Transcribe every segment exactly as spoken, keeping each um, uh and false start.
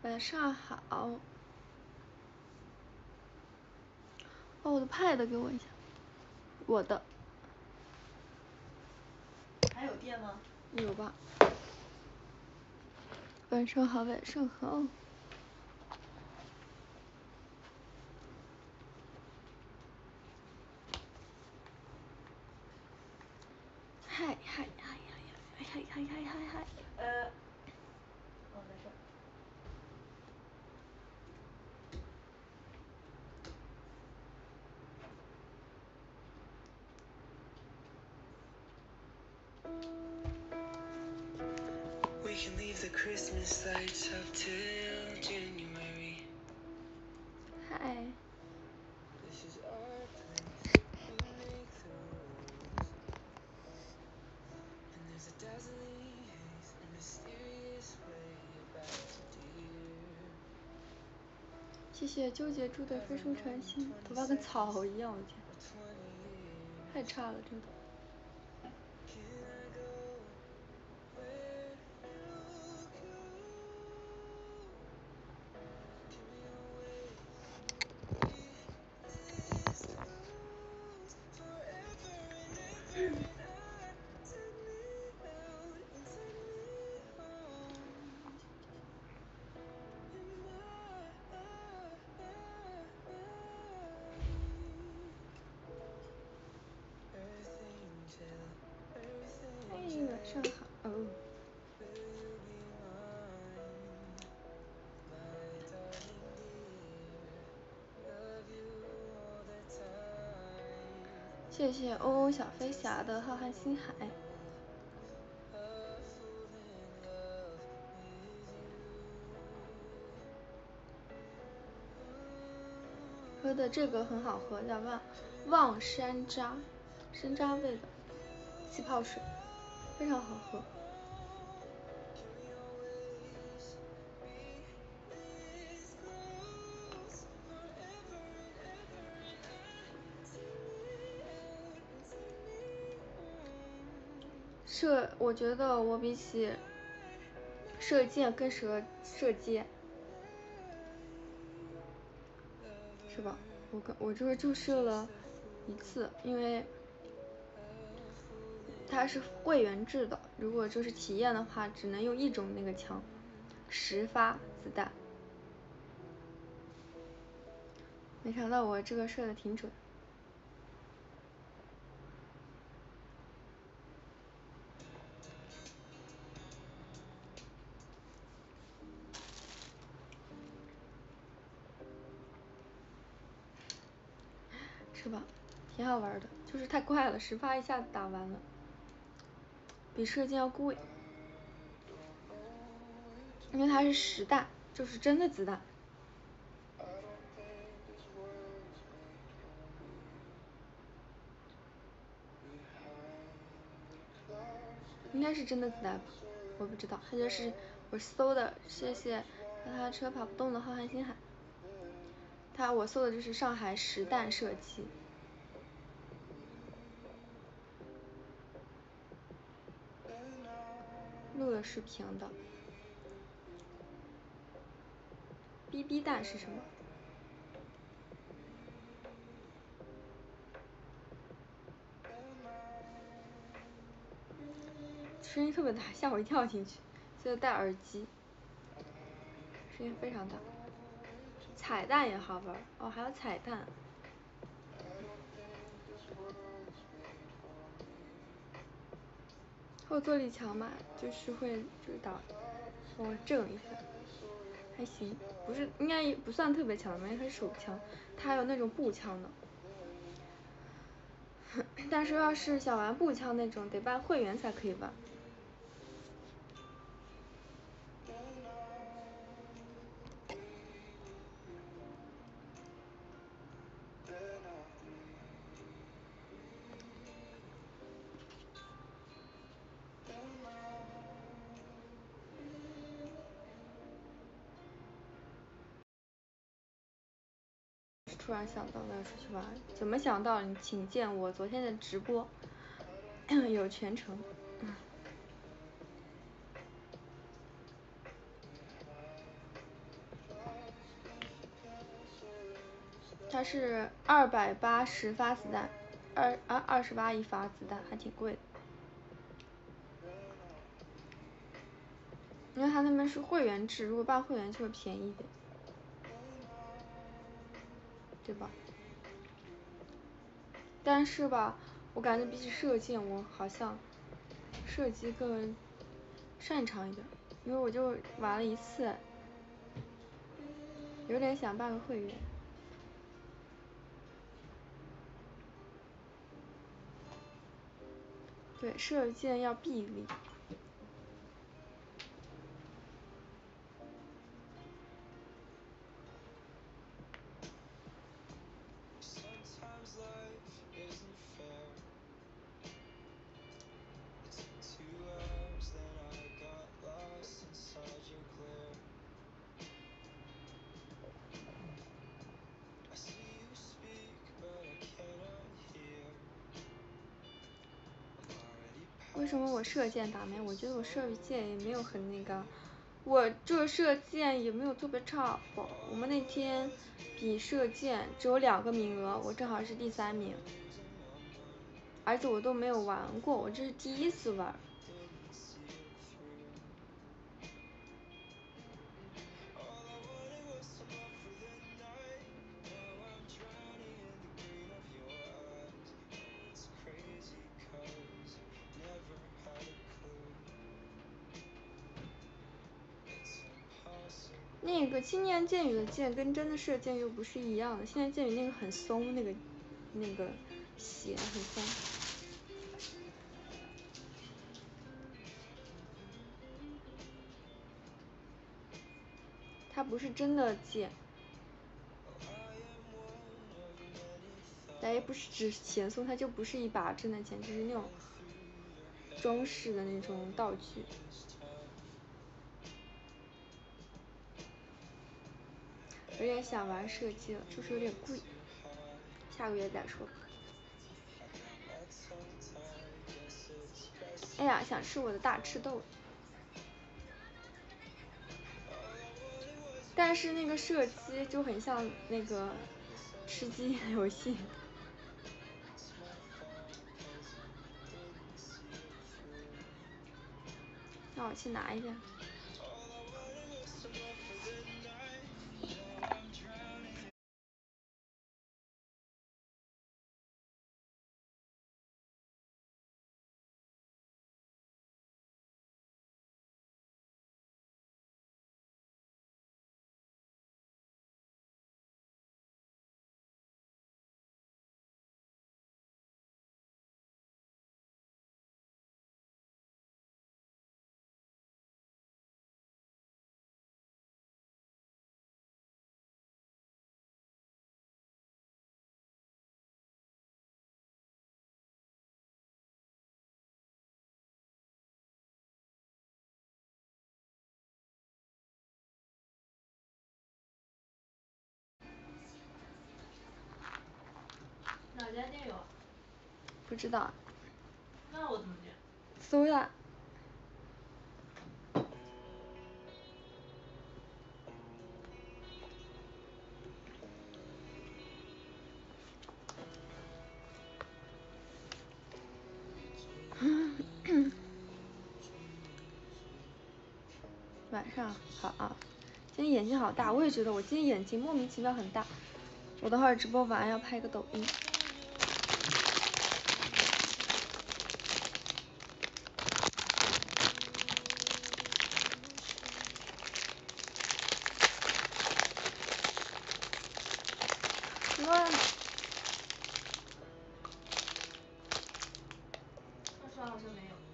晚上好。哦，我的 pad 给我一下。我的。 还有电吗？ 有吧。晚上好，晚上好。嗨嗨嗨嗨嗨嗨嗨嗨嗨。 呃。哦，没事。 We can leave the Christmas lights up till January. 嗨。 This is our place. We make the rules. And there's a dazzling haze, a mysterious way about to dear. 谢谢纠结猪的飞书传心，头发跟草一样，我觉得太差了，真的。哎，晚上好。哦。谢谢欧欧小飞侠的浩瀚星海。喝的这个很好喝，叫望望山楂，山楂味的气泡水，非常好喝。射，我觉得我比起射箭更适合射箭，是吧？我刚我这个就射了一次，因为它是会员制的，如果就是体验的话，只能用一种那个枪，十发子弹。没想到我这个射的挺准。是吧？挺好玩的，就是太快了，十发一下子打完了，比射箭要贵，因为它是实弹，就是真的子弹。应该是真的子弹吧，我不知道，它就是我搜的，谢谢脚踏车跑不动的浩瀚星海，它我搜的就是上海实弹射击。录的是平的。B B 弹是什么？声音特别大，吓我一跳进去，所以戴耳机，声音非常大。彩蛋也好玩哦，还有彩蛋。后坐力强嘛，就是会知道，我震一下，还行，不是应该不算特别强，因为它是手枪，它还有那种步枪的。但是要是想玩步枪那种，得办会员才可以玩。突然想到要出去玩，怎么想到？你请见我昨天的直播，有全程。 它是二百八十发子弹，二啊二十八一发子弹，还挺贵的。因为它那边是会员制，如果办会员就会便宜一点，对吧？但是吧，我感觉比起射箭，我好像射击更擅长一点，因为我就玩了一次，有点想办个会员。对，射箭要臂力。为什么我射箭打没？我觉得我射箭也没有很那个，我这射箭也没有特别差。我我们那天比射箭只有两个名额，我正好是第三名，而且我都没有玩过，我这是第一次玩。那个青年剑雨的剑跟真的射箭又不是一样的，青年剑雨那个很松，那个那个弦很松。它不是真的剑，咱也不是指弦松，它就不是一把真的剑，就是那种装饰的那种道具。有点想玩射击了，就是有点贵，下个月再说。哎呀，想吃我的大赤豆。但是那个射击就很像那个吃鸡游戏。让我去拿一下。 哪家店有？ 不知道。 那我怎么点？ 搜呀。晚上好啊，今天眼睛好大，我也觉得我今天眼睛莫名其妙很大。我等会儿直播完要拍个抖音。乱。 二十二好像没有，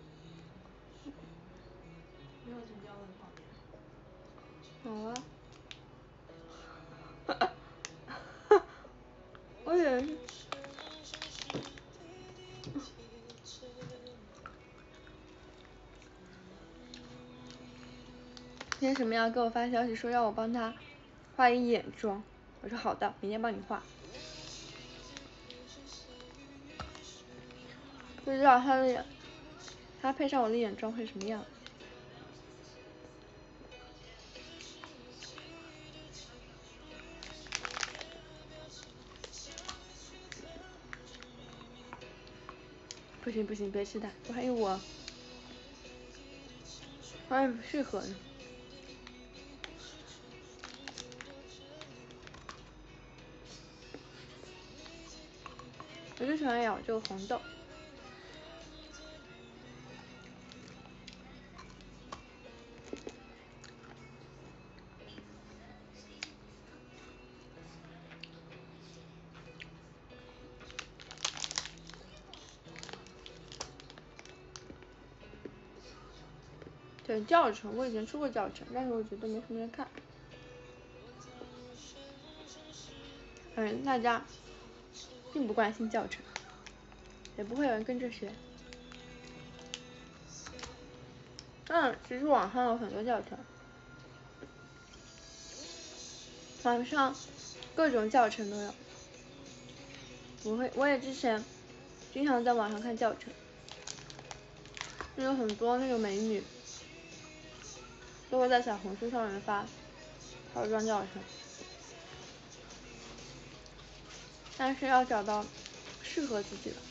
没有成交的泡面。 好啊。我以为是。今天什么要给我发消息说让我帮他画一个眼妆，我说好的，明天帮你画。不知道他的眼，他配上我的眼妆会什么样？ 不行不行，别吃它，我还以为我，我还以为不适合呢。我就喜欢咬这个红豆。对，教程我以前出过教程，但是我觉得没什么人看。嗯，大家并不关心教程，也不会有人跟着学。嗯，其实网上有很多教程，网上各种教程都有。我会，我也之前经常在网上看教程，有很多那个美女都会在小红书上面发化妆教程，但是要找到适合自己的。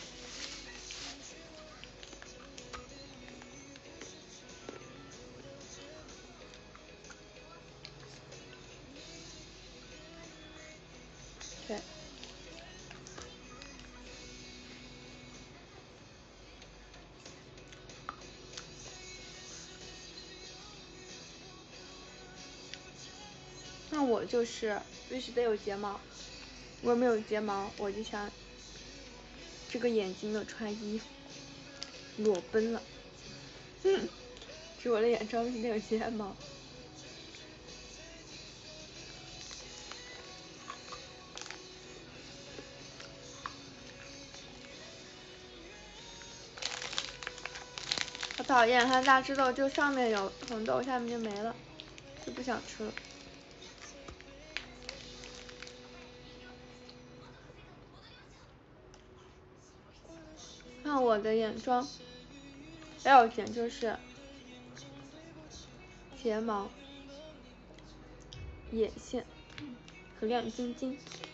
对。那我就是必须得有睫毛，如果没有睫毛，我就像这个眼睛没有穿衣服，裸奔了。嗯，是我的眼妆必须得有睫毛。好讨厌，它大智豆就上面有红豆，下面就没了，就不想吃了。看我的眼妆要紧就是睫毛、眼线和亮晶晶。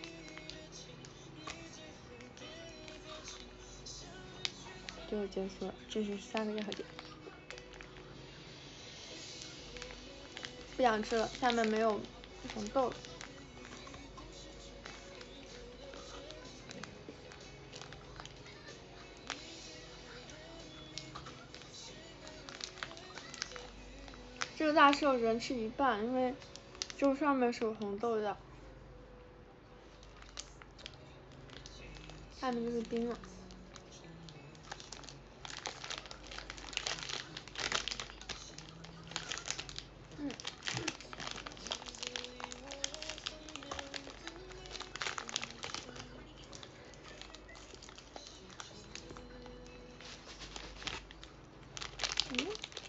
就结束了，这是三个要点。不想吃了，下面没有红豆了。这个大寿只能吃一半，因为就上面是有红豆的，下面就是冰了。嗯。嗯，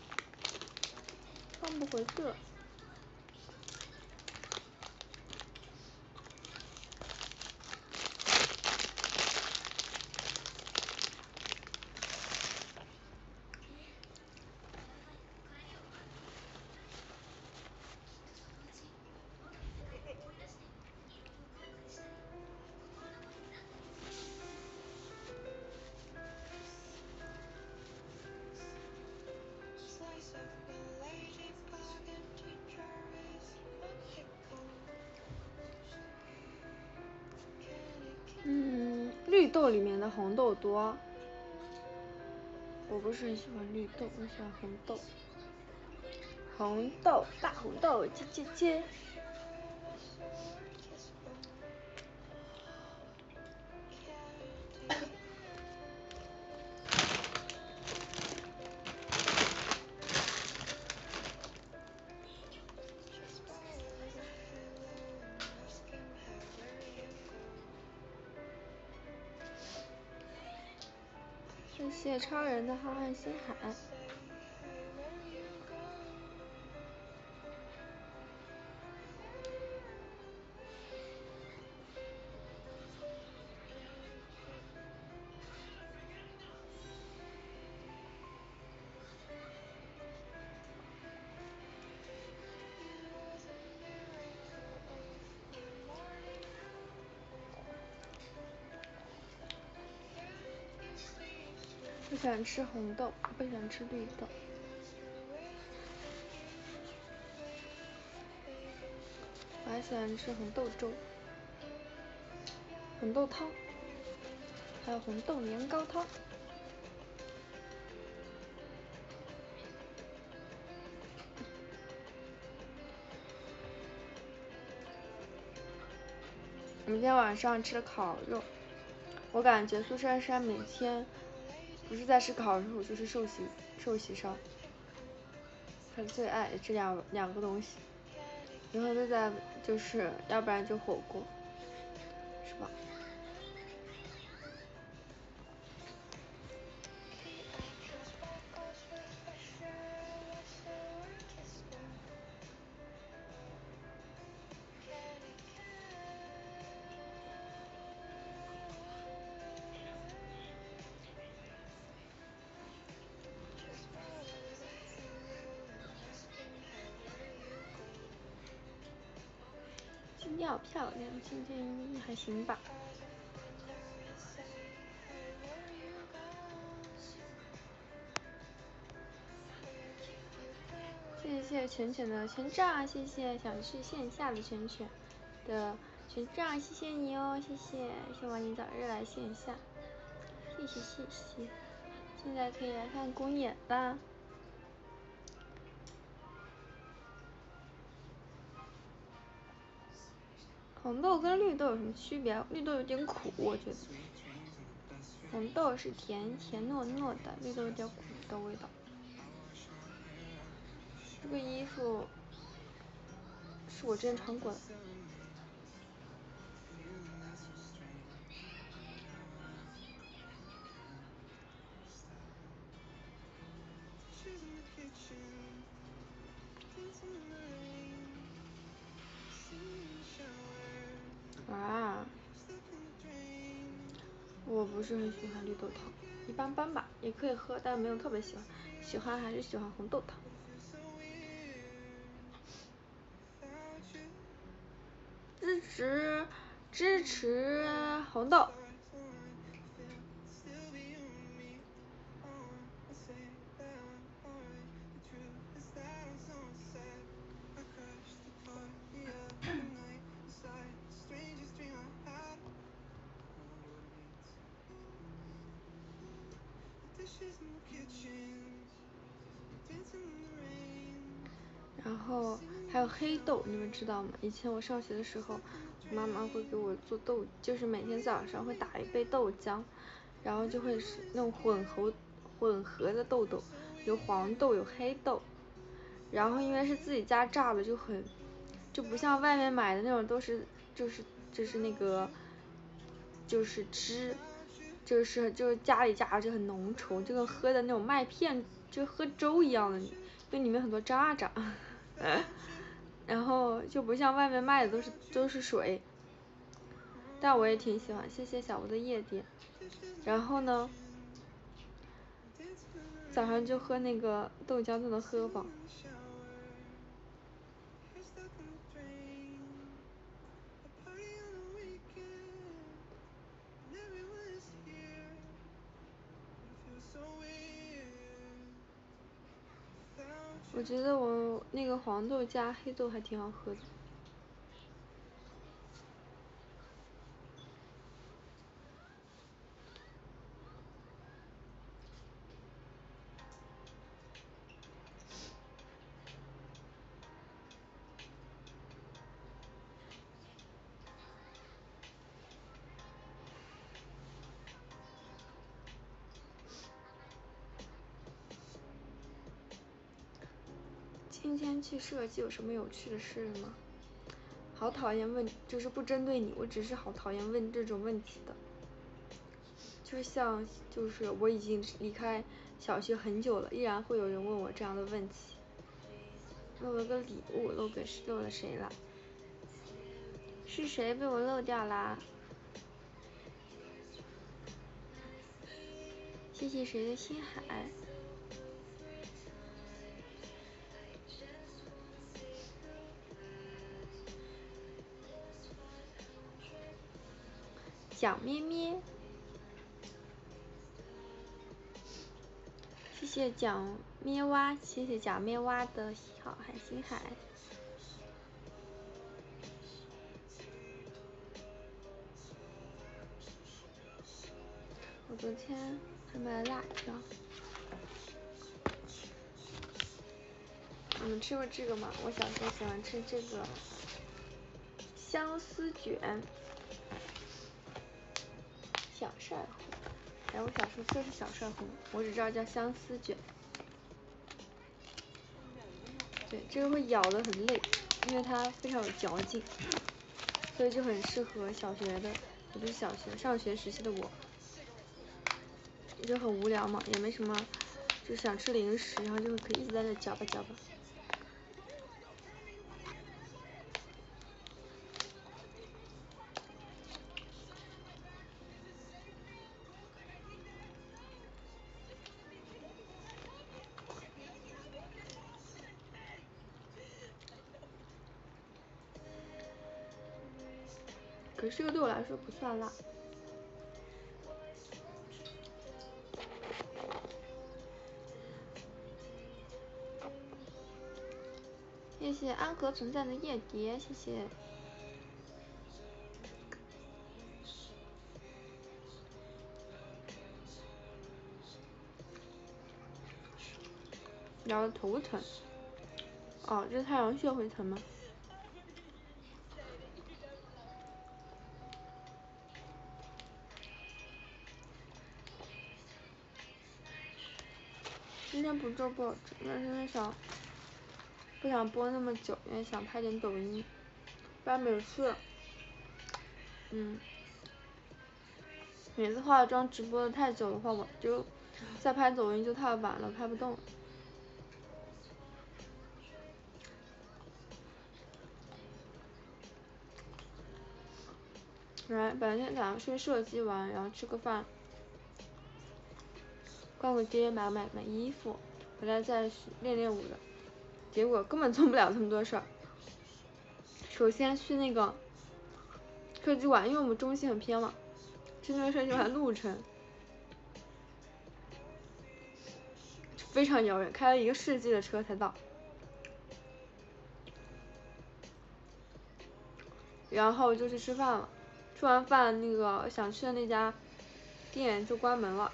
放不回去了。嗯，绿豆里面的红豆多，我不是很喜欢绿豆，我喜欢红豆。红豆，大红豆，切切切。谢谢超人的浩瀚星海。 不喜欢吃红豆，不喜欢吃绿豆。我还喜欢吃红豆粥、红豆汤，还有红豆年糕汤。我们今天晚上吃了烤肉，我感觉苏珊珊每天不是在吃烤肉就是寿喜寿喜烧，她最爱这两两个东西，然后就在就是要不然就火锅，是吧？今天好漂亮，今天还行吧。谢谢全全的全账，谢谢想去线下的全全的全账，谢谢你哦，谢谢，希望你早日来线下，谢谢谢谢。现在可以来看公演啦。红豆跟绿豆有什么区别？绿豆有点苦，我觉得。红豆是甜甜糯糯的，绿豆有点苦的味道。这个衣服是我之前穿过的。啊，我不是很喜欢绿豆汤，一般般吧，也可以喝，但没有特别喜欢，喜欢还是喜欢红豆汤。支持支持红豆。然后还有黑豆，你们知道吗？以前我上学的时候，妈妈会给我做豆，就是每天早上会打一杯豆浆，然后就会是那种混合混合的豆豆，有黄豆有黑豆，然后因为是自己家榨的，就很就不像外面买的那种都是就是就是那个就是汁，就是就是家里榨的就很浓稠，就跟喝的那种麦片就喝粥一样的，因为里面很多渣渣。然后就不像外面卖的都是都是水，但我也挺喜欢，谢谢小吴的夜店。然后呢，早上就喝那个豆浆就能喝饱。我觉得我那个黄豆加黑豆还挺好喝的。今天去设计有什么有趣的事吗？好讨厌问，就是不针对你，我只是好讨厌问这种问题的。就像就是我已经离开小学很久了，依然会有人问我这样的问题。漏了个礼物，漏给漏了谁了？是谁被我漏掉啦？谢谢谁的心海？小咩咩。 谢蒋咩蛙，谢谢蒋咩蛙的好汉星海。我昨天还买了辣条。你们吃过这个吗？我小时候喜欢吃这个相思卷。小帅红，哎，我小时候吃的是小帅红，我只知道叫相思卷。对，这个会咬得很累，因为它非常有嚼劲，所以就很适合小学的，也不是小学，上学时期的我，就很无聊嘛，也没什么，就想吃零食，然后就可以一直在那嚼吧嚼吧。可是这个对我来说不算辣。谢谢安和存在的夜蝶，谢谢。咬的头疼。哦，这是太阳穴会疼吗？今天不做播，那是因为想不想播那么久，因为想拍点抖音，不然每次，嗯，每次化妆直播的太久的话，我就再拍抖音就太晚了，拍不动。来，本来先打算射击完，然后吃个饭，逛个街，买买买衣服，回来再练练舞的。结果根本做不了那么多事儿。首先去那个射击馆，因为我们中心很偏嘛，去那个射击馆路程非常遥远，开了一个世纪的车才到。然后就去吃饭了，吃完饭那个想去的那家店就关门了，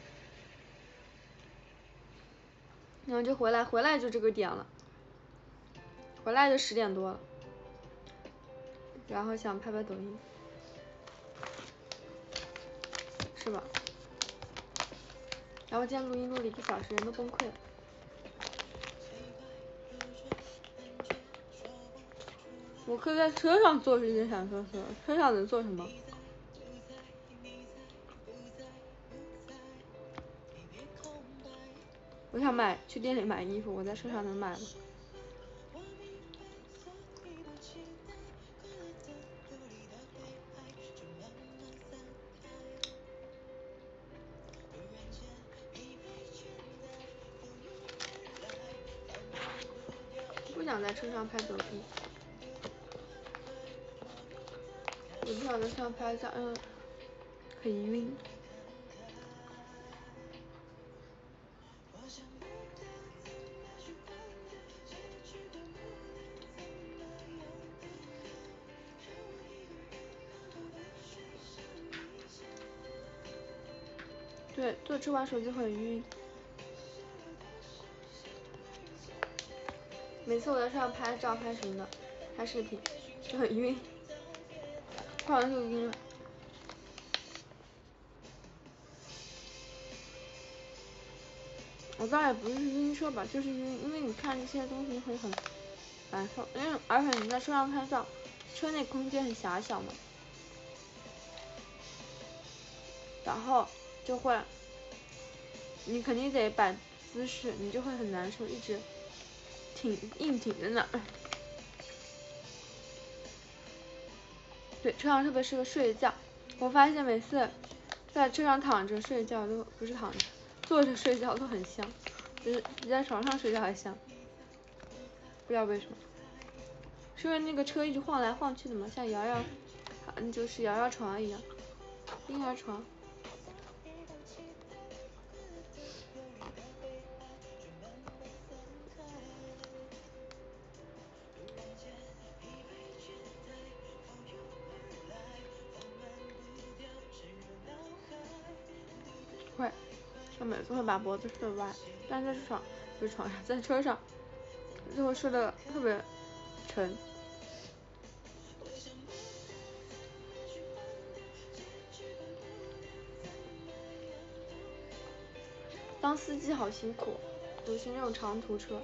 然后就回来，回来就这个点了，回来就十点多了，然后想拍拍抖音，是吧？然后今天录音录了一个小时，人都崩溃了。我可以在车上做是一件想说说，车上能做什么？我想买去店里买衣服，我在车上能买吗？不想在车上拍抖音，我不想在车上拍照，嗯，很晕。对，坐车玩手机很晕。每次我在车上拍照拍什么的，拍视频就很晕，拍完就晕了。我倒也不是晕车吧，就是晕，因为你看这些东西会很难受，因为而且你在车上拍照，车内空间很狭小嘛，然后就会，你肯定得摆姿势，你就会很难受，一直挺硬挺在那儿。对，车上特别适合睡觉，我发现每次在车上躺着睡觉都不是躺着，坐着睡觉都很香，就是比在床上睡觉还香，不知道为什么，是因为那个车一直晃来晃去的嘛，像摇摇，嗯，就是摇摇床一样，婴儿床。 会，我每次会把脖子睡歪，但在床不是床上，在车上就会睡得特别沉。当司机好辛苦，尤其那种长途车。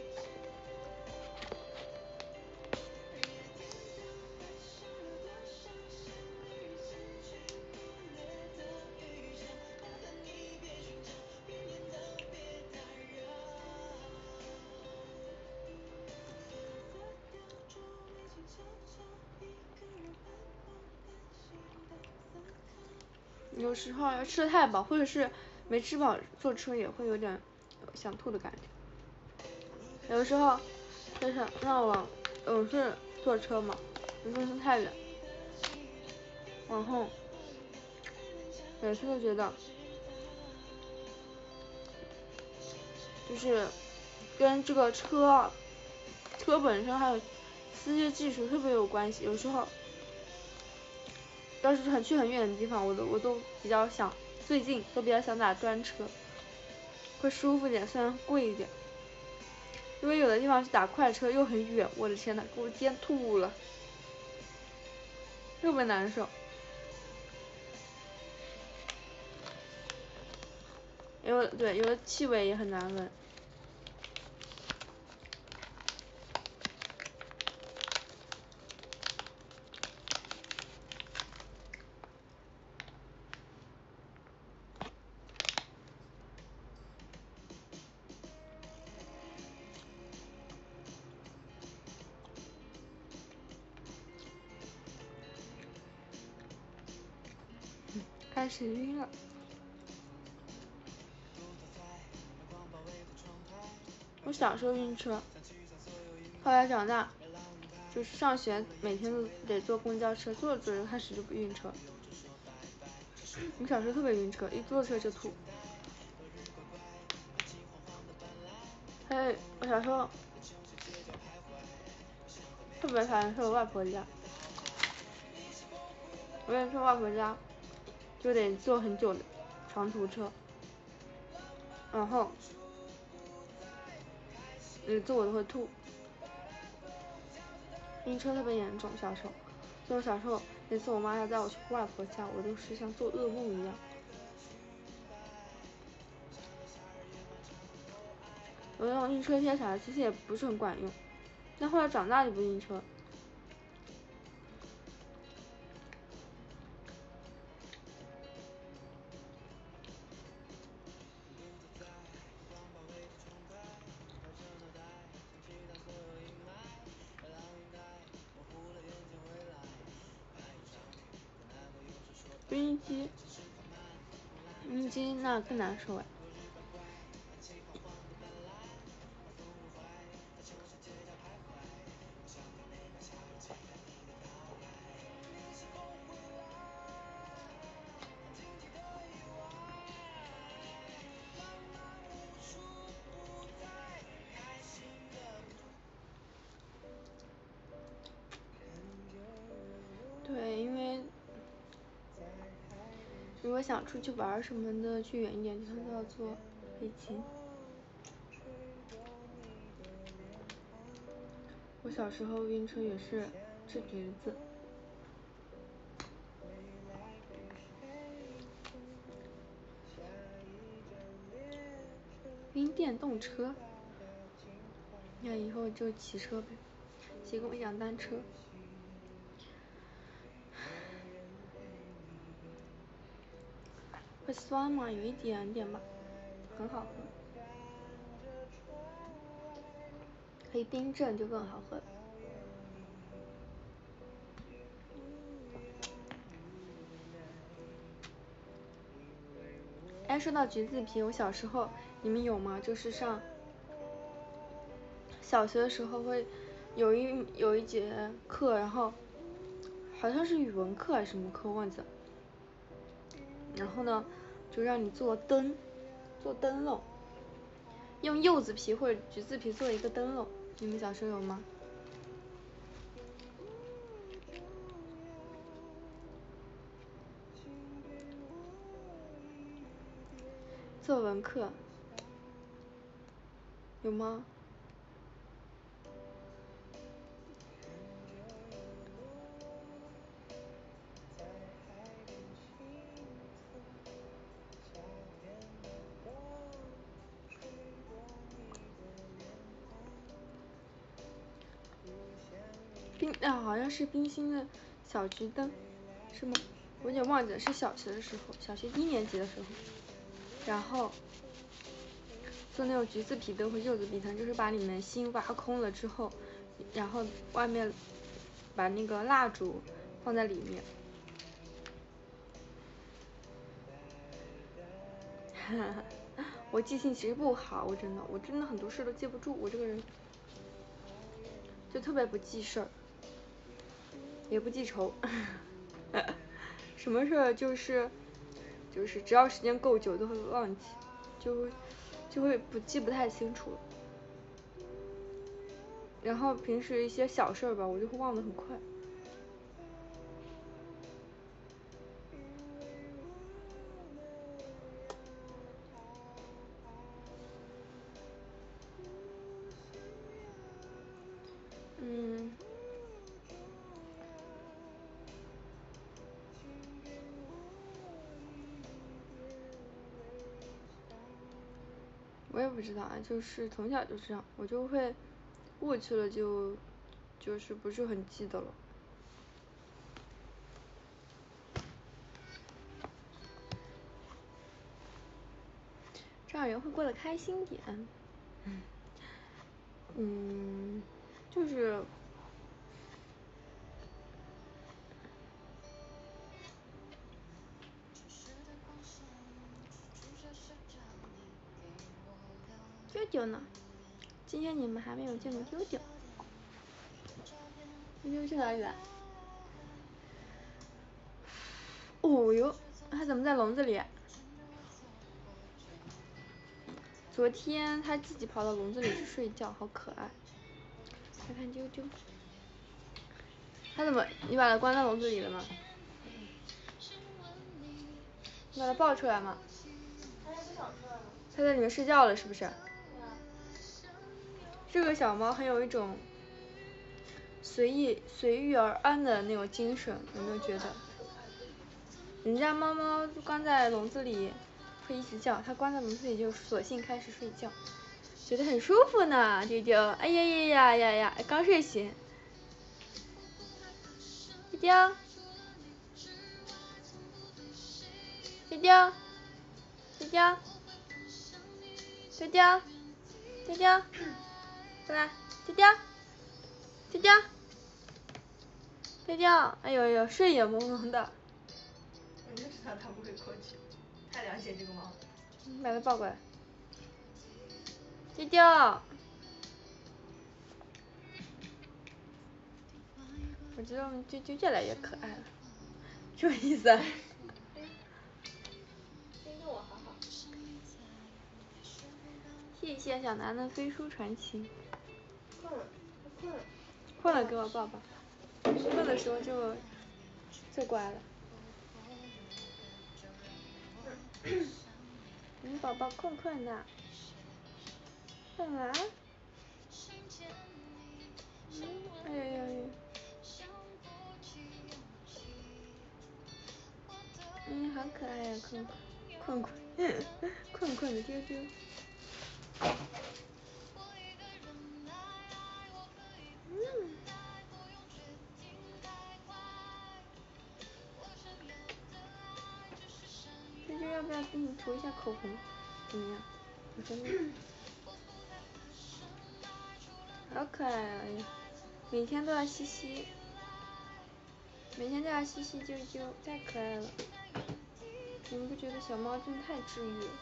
有时候要吃的太饱，或者是没吃饱，坐车也会有点想吐的感觉。有时候就是那我我是坐车嘛，有时候太远，然后每次都觉得就是跟这个车车本身还有司机技术特别有关系。有时候要是很去很远的地方，我都我都比较想，最近都比较想打专车，会舒服点，虽然贵一点。因为有的地方是打快车又很远，我的天呐，给我颠吐了，特别难受。有对有的气味也很难闻。开始晕了。我小时候晕车，后来长大就是上学每天都得坐公交车，坐着坐着开始就不晕车。我小时候特别晕车，一坐车就吐。还有我小时候特别讨厌去我外婆家，我也去外婆家就得坐很久的长途车，然后每次我都会吐，晕车特别严重。小时候，所以我小时候每次我妈要带我去外婆家，我都是像做噩梦一样。我用晕车贴啥其实也不是很管用，但后来长大就不晕车。晕机，晕机那更难受哎。对，因为如果想出去玩什么的，去远一点地方都要坐飞机。我小时候晕车也是吃橘子。晕电动车，那以后就骑车呗，骑共享单车。会酸吗？有一点点吧，很好喝。可以冰镇就更好喝了。哎，说到橘子皮，我小时候你们有吗？就是上小学的时候会有一有一节课，然后好像是语文课还是什么课忘记了，然后呢就让你做灯，做灯笼，用柚子皮或者橘子皮做一个灯笼。你们小时候有吗？ 作文课有吗？冰啊，好像是冰心的小桔灯，是吗？我有点忘记了，是小学的时候，小学一年级的时候，然后做那种橘子皮灯和柚子皮灯，就是把里面心挖空了之后，然后外面把那个蜡烛放在里面。我记性其实不好，我真的，我真的很多事都记不住，我这个人就特别不记事儿，也不记仇，什么事儿就是就是只要时间够久都会忘记，就会就会不记不太清楚了。然后平时一些小事儿吧，我就会忘得很快。嗯。我也不知道啊，就是从小就这样，我就会过去了就就是不是很记得了。这样人会过得开心点。嗯，就是丢丢呢？今天你们还没有见过丢丢。丢丢去哪里了？哦哟，它怎么在笼子里？昨天它自己跑到笼子里去睡觉，好可爱。看看丢丢，它怎么？你把它关在笼子里了吗？你把它抱出来吗？ 它也不想出来了。 它在里面睡觉了，是不是？ 对啊。 这个小猫很有一种随意随遇而安的那种精神，有没有觉得？人家猫猫关在笼子里会一直叫，它关在笼子里就索性开始睡觉，觉得很舒服呢。丢丢，哎呀呀呀呀呀，刚睡醒。丢丢，丢丢，丢丢，丢丢，丢丢，过来，丢丢，丢丢，丢丢，哎呦呦，睡眼朦胧的。 我就知道它不会过去，太了解这个猫了。 你把它抱过来。丢丢。我觉得我们啾啾越来越可爱了，什么意思啊？ 先跟我好好。 谢谢小南的飞书传情。 困了，困了。 困了给我抱抱，困的时候就最乖了。嗯，宝宝困困的，困了。嗯，哎呀呀呀。嗯，好可爱呀，困困困困困困的丢丢。嗯。丢丢要不要给你涂一下口红？怎么样？我说那。好可爱啊！哎呀，每天都要吸吸，每天都要吸吸啾啾，太可爱了。你们不觉得小猫真的太治愈了？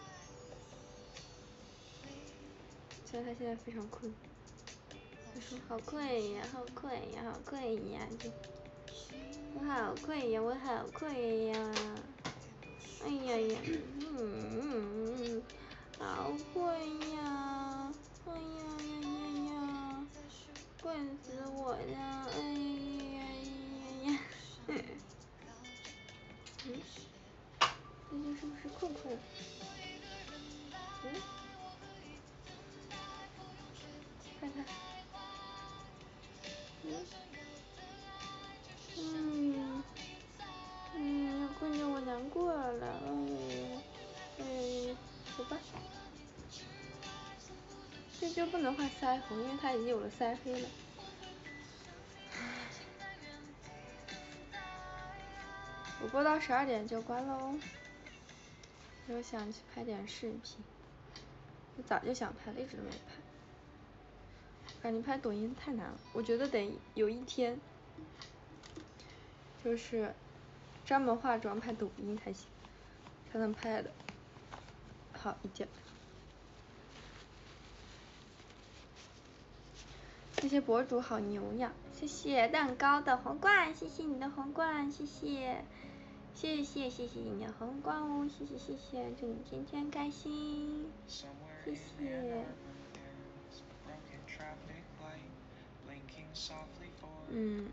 虽然它现在非常困，它说好困呀，好困呀，好困呀，就我好困呀，我好困呀，哎呀呀，嗯嗯嗯，好困呀，哎呀呀呀呀，困死我了，哎呀呀呀呀，嗯，最近是不是困困？ 这就不能画腮红，因为它已经有了腮黑了。我播到十二点就关了哦。我想去拍点视频，我早就想拍了，一直都没拍。感觉拍抖音太难了，我觉得得有一天，就是专门化妆拍抖音才行，才能拍的好一点。这些博主好牛呀！谢谢蛋糕的皇冠，谢谢你的皇冠，谢谢，谢谢谢谢你的皇冠哦，谢谢谢谢，祝你天天开心，谢谢。嗯。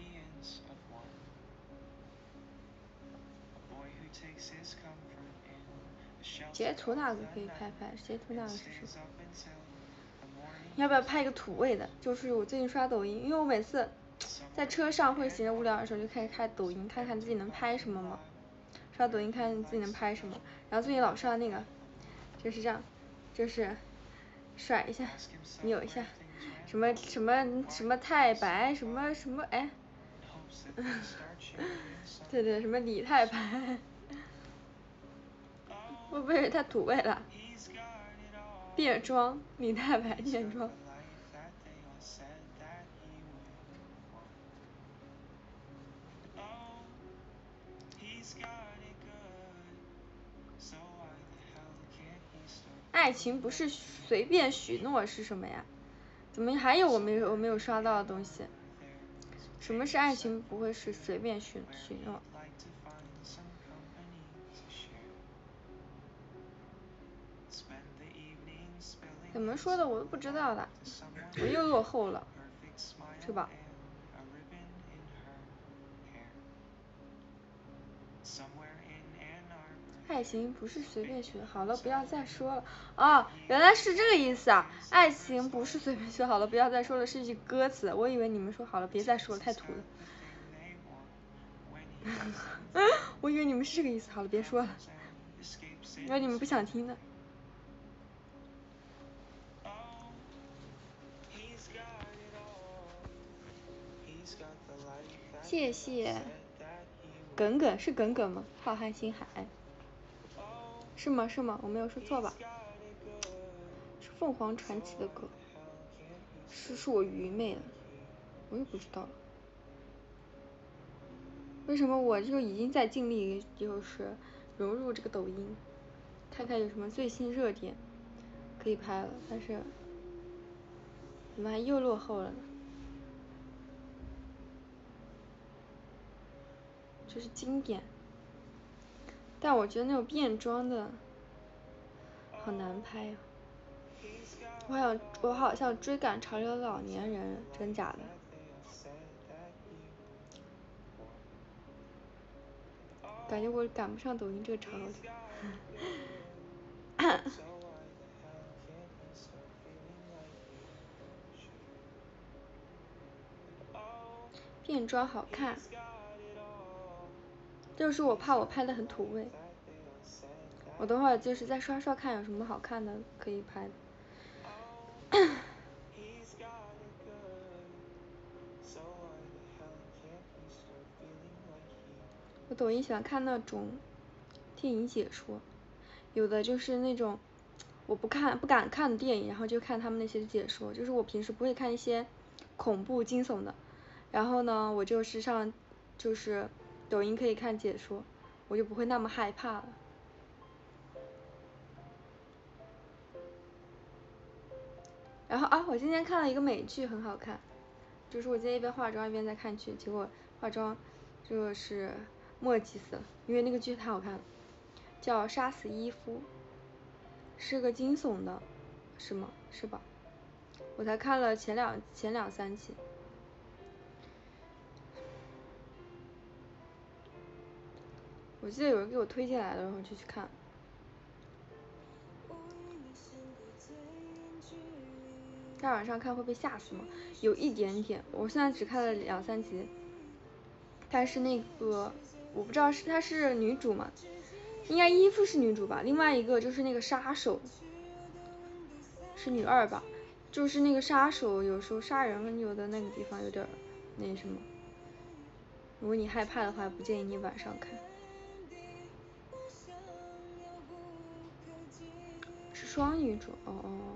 截图那个可以拍拍，截图那个是什么？要不要拍一个土味的？就是我最近刷抖音，因为我每次在车上或者闲着无聊的时候就开始看抖音，看看自己能拍什么嘛。刷抖音看自己能拍什么，然后最近老刷那个，就是这样，就是甩一下，扭一下，什么什么什么太白，什么什么哎，对对，什么李太白，会不会太土味了？变装，李太白变装。爱情不是随便许诺是什么呀？怎么还有我没有我没有刷到的东西？什么是爱情不会是随便许许诺？怎么说的我都不知道了，我又落后了，是吧？爱情不是随便许，好了，不要再说了。哦，原来是这个意思啊！爱情不是随便许，好了，不要再说了，是一句歌词。我以为你们说好了，别再说了，太土了。我以为你们是这个意思，好了，别说了。因为你们不想听的。谢谢。耿耿是耿耿吗？浩瀚星海。是吗？是吗？我没有说错吧？是凤凰传奇的歌。是是我愚昧了，我也不知道了。为什么我就已经在尽力就是融入这个抖音，看看有什么最新热点可以拍了，但是怎么还又落后了呢？这是经典，但我觉得那种变装的好难拍呀、啊。我好像我好像追赶潮流的老年人，真假的？感觉我赶不上抖音这个潮流。变装好看，就是我怕我拍的很土味。我等会儿就是再刷刷看有什么好看的可以拍的。我抖音喜欢看那种电影解说，有的就是那种我不看不敢看的电影，然后就看他们那些解说，就是我平时不会看一些恐怖惊悚的，然后呢我就是上就是抖音可以看解说，我就不会那么害怕了。然后啊，我今天看了一个美剧，很好看，就是我今天一边化妆一边在看剧，结果化妆就是墨迹死了，因为那个剧太好看了，叫《杀死伊夫》，是个惊悚的，是吗？是吧？我才看了前两前两三集。我记得有人给我推荐来的，然后就去看。大晚上看会被吓死吗？有一点点，我现在只看了两三集。但是那个我不知道是她是女主嘛，应该伊夫是女主吧，另外一个就是那个杀手是女二吧， 就是那个杀手有时候杀人有的那个地方有点那什么，如果你害怕的话，不建议你晚上看。是双女主哦哦。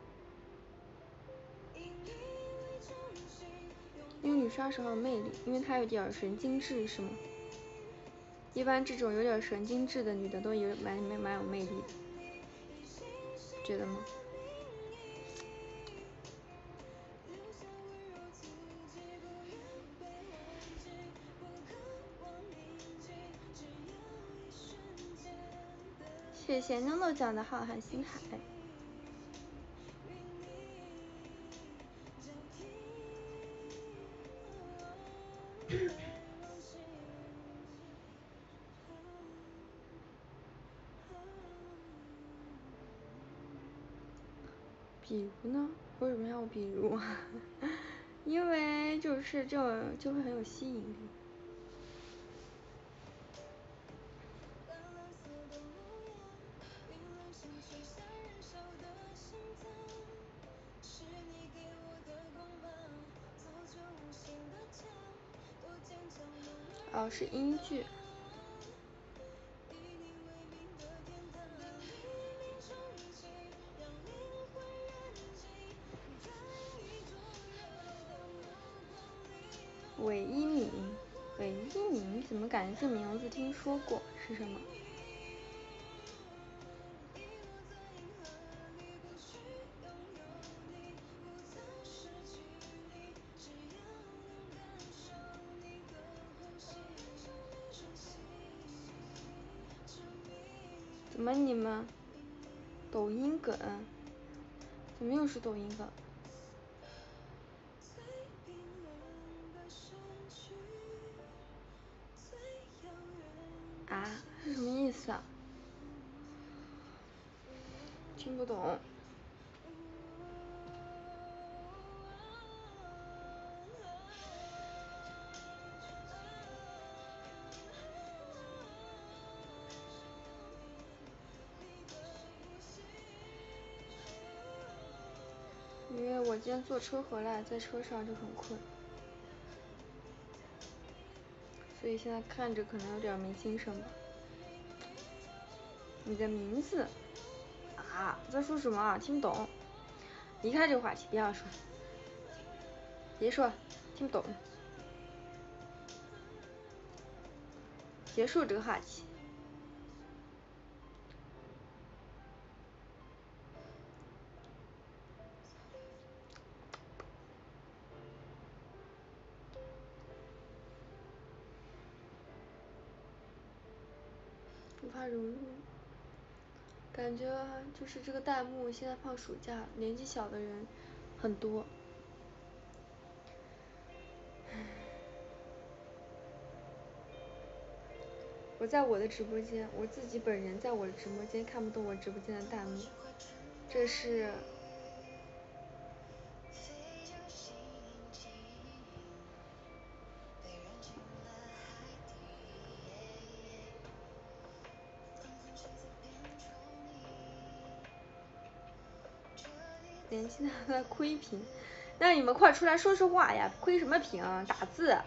那个女杀手好有魅力，因为她有点神经质，是吗？一般这种有点神经质的女的都有蛮蛮蛮有魅力的，觉得吗？谢谢妞妞讲的浩瀚星海。比如呢？为什么要比如？因为就是这种就会很有吸引力。哦，是英剧。韦一敏，韦一敏怎么感觉这名字听说过？是什么？怎么你们抖音梗？怎么又是抖音梗？啊，是什么意思啊？听不懂。因为我今天坐车回来，在车上就很困，所以现在看着可能有点没精神吧。你的名字啊，在说什么啊？听不懂。离开这个话题，不要说，别说，听不懂。结束这个话题。无法融入，感觉就是这个弹幕现在放暑假，年纪小的人很多。我在我的直播间，我自己本人在我的直播间看不懂我直播间的弹幕，这是年轻的在窥屏，那你们快出来说说话呀！窥什么屏啊？打字。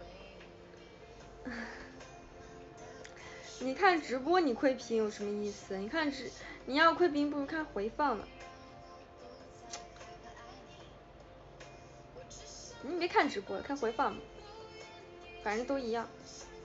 你看直播你窥屏有什么意思？你看直你要窥屏不如看回放呢。你别看直播，看回放，反正都一样。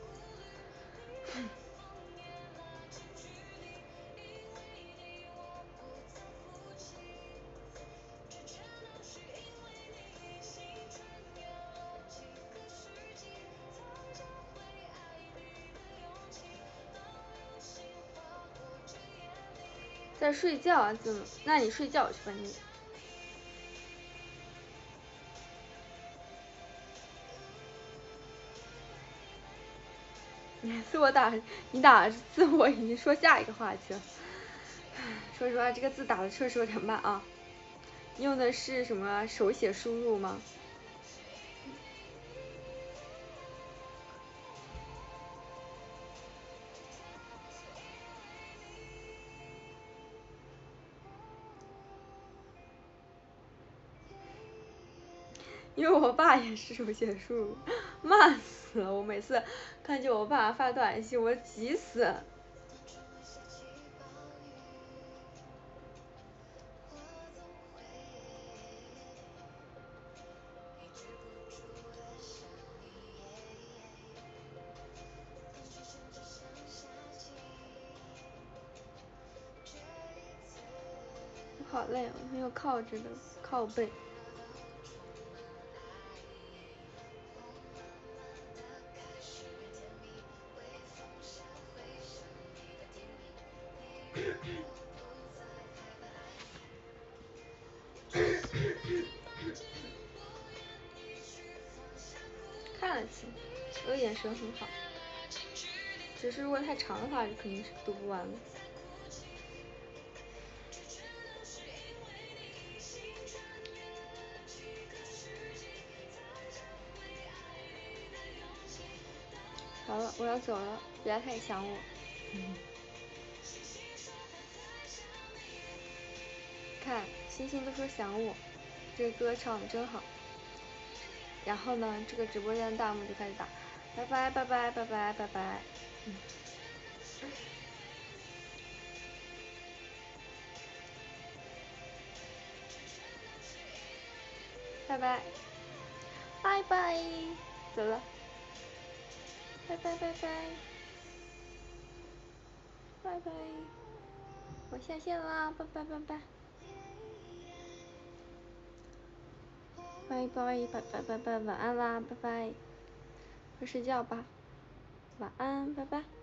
在睡觉啊？怎么？那你睡觉去吧你。每次我打你打字，我已经说下一个话题了。说实话，这个字打的确实有点慢啊。用的是什么手写输入吗？ 因为我爸也是手写输入，慢死了。我每次看见我爸发短信，我急死。好累，我没有靠着的靠背。看得清，我的眼神很好，只是如果太长的话，肯定是读不完的。好了，我要走了，不要太想我。嗯、看，星星都说想我，这个歌唱的真好。然后呢，这个直播间的弹幕就开始打，拜拜拜拜拜拜拜拜。嗯、拜拜，拜拜，走了。拜拜拜拜，拜拜，我下线啦，拜拜拜拜，拜拜拜拜拜拜，晚安啦，拜拜，快睡觉吧，晚安，拜拜。